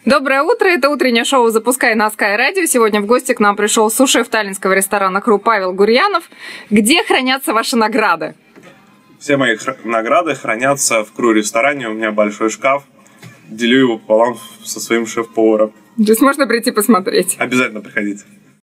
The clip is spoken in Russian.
Доброе утро, это утреннее шоу «Запускай» на Sky Radio. Сегодня в гости к нам пришел су-шеф таллинского ресторана «Кру» Павел Гурьянов. Где хранятся ваши награды? Все мои награды хранятся в «Кру» ресторане. У меня большой шкаф. Делю его пополам со своим шеф-поваром. То есть можно прийти посмотреть? Обязательно приходите.